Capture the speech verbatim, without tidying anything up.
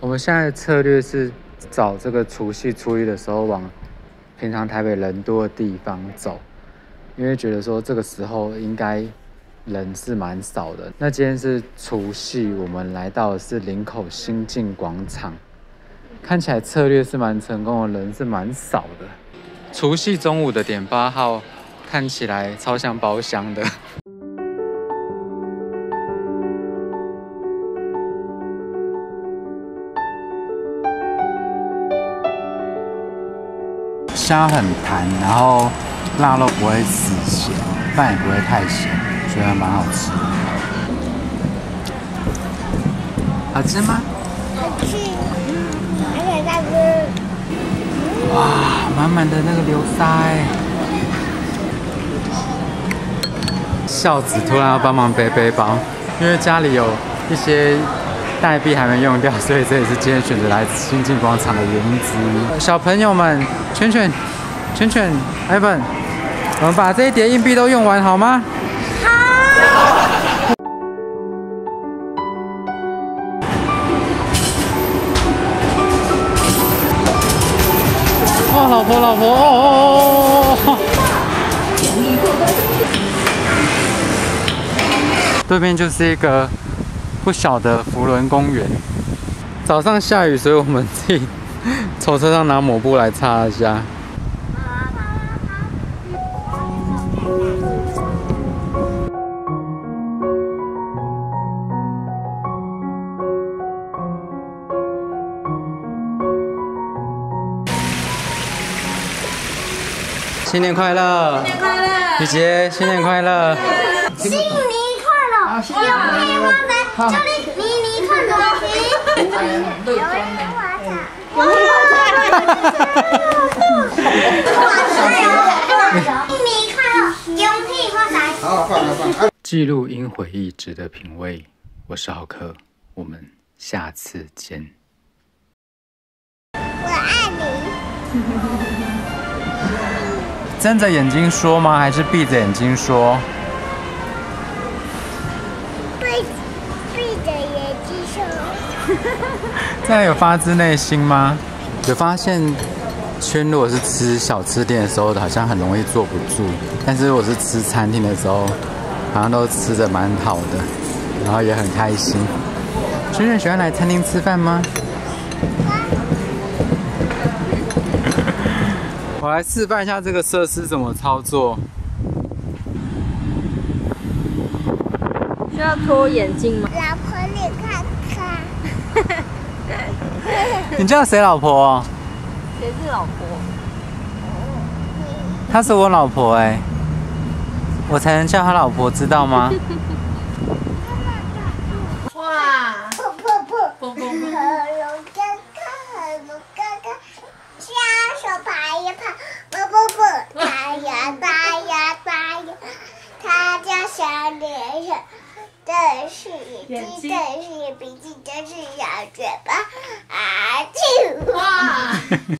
我们现在的策略是找这个除夕初一的时候往平常台北人多的地方走，因为觉得说这个时候应该人是蛮少的。那今天是除夕，我们来到的是林口新进广场，看起来策略是蛮成功的，人是蛮少的。除夕中午的点八号看起来超像包厢的。虾很弹，然后腊肉不会死咸，饭也不会太咸，觉得蛮好吃的。好吃吗？ 好吃，而且它是哇，满满的那个流沙哎！孝子突然要帮忙背背包，因为家里有一些代币还没用掉，所以这也是今天选择来新进广场的原因之一。小朋友们，圈圈、圈圈、Ivan， 我们把这一叠硬币都用完好吗？好。哦，老婆，老婆，哦哦哦哦！对面就是一个不小的福伦公园。早上下雨，所以我们自己从车上拿抹布来擦一下。新年快乐！新年快乐！雨杰，新年快乐！ 新年快乐！有棉花糖，这里迷你看东西。有棉花糖，有棉花糖。新年快乐，有棉花糖。好，放了放。 记录因回忆值得品味，我是浩克，我们下次见。 我爱你。 睁着眼睛说吗？还是闭着眼睛说？ 闭闭着眼睛说。 这样有发自内心吗？有发现，圈如果是吃小吃店的时候，好像很容易坐不住；但是如果是吃餐厅的时候，好像都吃得蛮好的，然后也很开心。圈圈喜欢来餐厅吃饭吗？我来示范一下这个设施怎么操作。 需要脱眼镜吗？ 老婆，你看看。 你叫谁老婆？ 谁是老婆？ 她是我老婆哎、欸，我才能叫她老婆，知道吗？ 哇！ 噗噗噗！ 砰砰砰！ 和龙哥哥，和龙哥哥，下手拍呀拍，不不不，打呀打呀打呀，他家小脸上。这是眼睛，这是鼻子，这是小嘴巴，啊啾！哇！